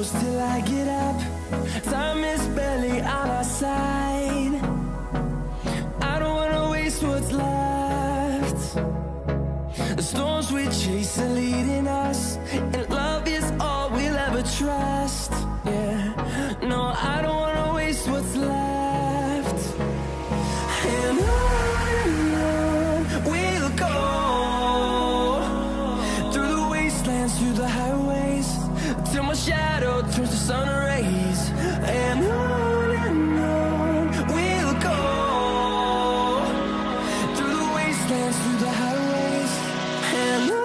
close till I get up. Time is barely on our side. I don't wanna waste what's left. The storms we chase are leading us, and love is all we'll ever trust. Yeah, no, I don't wanna waste what's left. And on we'll go, through the wastelands, through the highways, till my shadow turns to sun rays. And on we'll go, through the wastelands, through the highways, and on we'll go.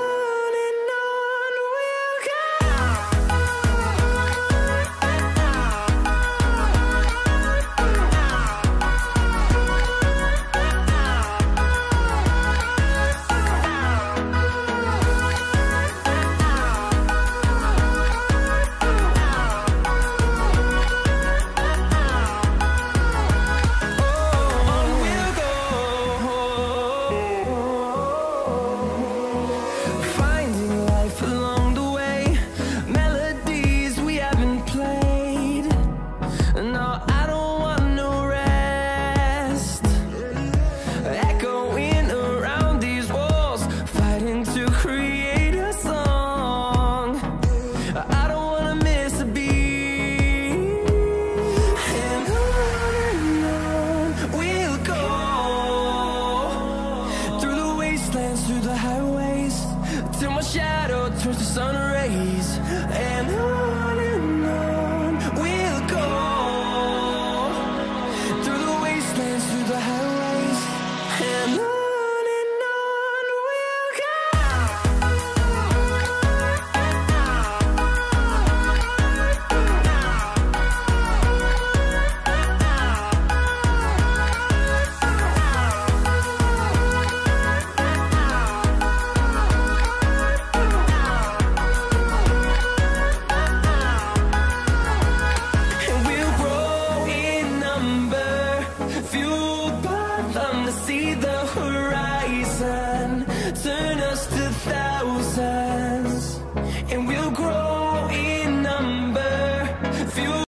Through the highways, till my shadow turns to sun rays. And on we'll go, through the wastelands, through the highways, and on we'll go. Fueled by them to see the